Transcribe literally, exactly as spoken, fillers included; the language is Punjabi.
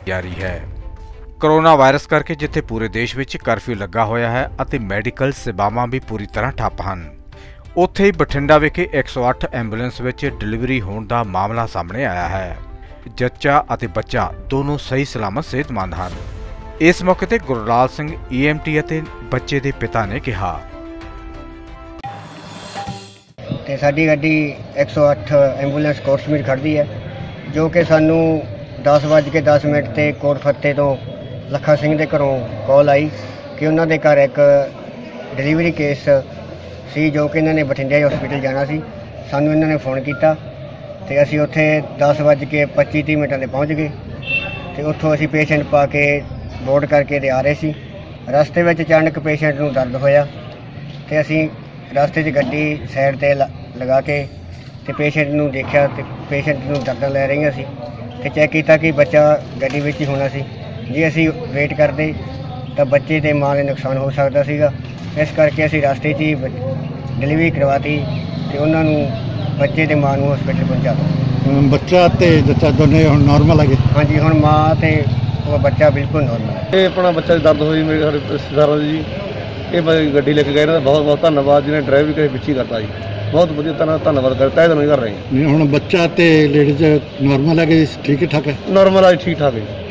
ਜਾਰੀ ਹੈ। ਕਰੋਨਾ ਵਾਇਰਸ ਕਰਕੇ ਜਿੱਥੇ ਪੂਰੇ ਦੇਸ਼ ਵਿੱਚ ਕਰਫਿਊ ਲੱਗਾ ਹੋਇਆ ਹੈ ਅਤੇ ਮੈਡੀਕਲ ਸੇਵਾਵਾਂ ਵੀ ਪੂਰੀ ਤਰ੍ਹਾਂ ਠੱਪ ਹਨ, ਉੱਥੇ ਹੀ ਬਠਿੰਡਾ ਵਿਖੇ ਇੱਕ ਸੌ ਅੱਠ ਐਂਬੂਲੈਂਸ ਵਿੱਚ ਡਿਲੀਵਰੀ ਹੋਣ ਦਾ ਮਾਮਲਾ ਸਾਹਮਣੇ ਆਇਆ ਹੈ। ਜੱਚਾ ਅਤੇ ਬੱਚਾ ਦੋਨੋਂ ਸਹੀ ਸਲਾਮਤ ਸਿਹਤਮੰਦ ਹਨ। ਇਸ ਮੌਕੇ ਤੇ Gurlal Singh E M T ਅਤੇ ਬੱਚੇ ਦੇ ਪਿਤਾ ਨੇ ਕਿਹਾ, ਤੇ ਸਾਡੀ ਗੱਡੀ ਇੱਕ ਸੌ ਅੱਠ ਐਂਬੂਲੈਂਸ ਕੋਟਸ਼ਮੀਰ ਖੜ੍ਹਦੀ ਹੈ, ਜੋ ਕਿ ਸਾਨੂੰ ਦਸ ਵੱਜ ਕੇ ਦਸ ਮਿੰਟ 'ਤੇ ਕੋਟ ਫੱਤੇ ਤੋਂ ਲੱਖਾ ਸਿੰਘ ਦੇ ਘਰੋਂ ਕਾਲ ਆਈ ਕਿ ਉਹਨਾਂ ਦੇ ਘਰ ਇੱਕ ਡਿਲੀਵਰੀ ਕੇਸ ਸੀ, ਜੋ ਕਿ ਇਹਨਾਂ ਨੇ ਬਠਿੰਡੇ ਹਸਪੀਟਲ ਜਾਣਾ ਸੀ। ਸਾਨੂੰ ਇਹਨਾਂ ਨੇ ਫੋਨ ਕੀਤਾ ਤੇ ਅਸੀਂ ਉੱਥੇ ਦਸ ਵੱਜ ਕੇ ਪੱਚੀ ਤੀਹ ਮਿੰਟਾਂ 'ਤੇ ਪਹੁੰਚ ਗਏ ਤੇ ਉੱਥੋਂ ਅਸੀਂ ਪੇਸ਼ੈਂਟ ਪਾ ਕੇ ਬੋਰਡ ਕਰਕੇ ਤੇ ਆ ਰਹੇ ਸੀ। ਰਸਤੇ ਵਿੱਚ ਅਚਾਨਕ ਪੇਸ਼ੈਂਟ ਨੂੰ ਦਰਦ ਹੋਇਆ ਤੇ ਅਸੀਂ ਰਸਤੇ 'ਚ ਗੱਡੀ ਸਾਈਡ 'ਤੇ ਲਗਾ ਕੇ ਤੇ ਪੇਸ਼ੈਂਟ ਨੂੰ ਦੇਖਿਆ ਤੇ ਪੇਸ਼ੈਂਟ ਨੂੰ ਦਰਦਾਂ ਲੈ ਰਹੀਆਂ ਸੀ ਤੇ ਚੈੱਕ ਕੀਤਾ ਕਿ ਬੱਚਾ ਗੱਡੀ ਵਿੱਚ ਹੀ ਹੋਣਾ ਸੀ। ਜੇ ਅਸੀਂ ਵੇਟ ਕਰਦੇ ਤਾਂ ਬੱਚੇ ਤੇ ਮਾਂ ਦੇ ਨੁਕਸਾਨ ਹੋ ਸਕਦਾ ਸੀਗਾ, ਇਸ ਕਰਕੇ ਅਸੀਂ ਰਸਤੇ 'ਚ ਹੀ ਡਿਲੀਵਰੀ ਕਰਵਾਤੀ ਤੇ ਉਹਨਾਂ ਨੂੰ ਬੱਚੇ ਤੇ ਮਾਂ ਨੂੰ ਹਸਪੀਟਲ ਪਹੁੰਚਾ ਦਿੱਤਾ। ਬੱਚਾ ਤੇ ਜੱਚਾ ਦੋਨੇ ਹੁਣ ਨਾਰਮਲ ਹੈਗੇ? ਹਾਂਜੀ, ਹੁਣ ਮਾਂ ਤੇ ਉਹ ਬੱਚਾ ਬਿਲਕੁਲ ਨਾਰਮਲ ਹੈ। ਇਹ ਆਪਣਾ ਬੱਚਾ ਦੀ ਦਰਦ ਹੋਈ ਮੇਰੇ ਸਾਡੇ ਰਿਸ਼ਤੇਦਾਰਾਂ ਦੀ ਜੀ, ਇਹ ਗੱਡੀ ਲੈ ਕੇ ਗਏ ਇਹਨਾਂ ਦਾ ਬਹੁਤ ਬਹੁਤ ਧੰਨਵਾਦ, ਜਿਹਨੇ ਡਰਾਈਵ ਵੀ ਕਰੇ ਪਿੱਛੇ ਕਰਤਾ ਜੀ, ਬਹੁਤ ਵਧੀਆ ਤਰ੍ਹਾਂ ਧੰਨਵਾਦ ਕਰਤਾ ਇਹਦਾ ਨਹੀਂ ਕਰ ਰਹੇ। ਹੁਣ ਬੱਚਾ ਤੇ ਲੇਡੀਜ਼ ਨਾਰਮਲ ਹੈਗੇ, ਠੀਕ ਠਾਕ ਹੈ? ਨਾਰਮਲ ਆ, ਠੀਕ ਠਾਕ ਹੈ।